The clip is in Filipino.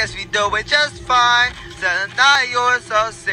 guess we do it just fine. Tonight you're so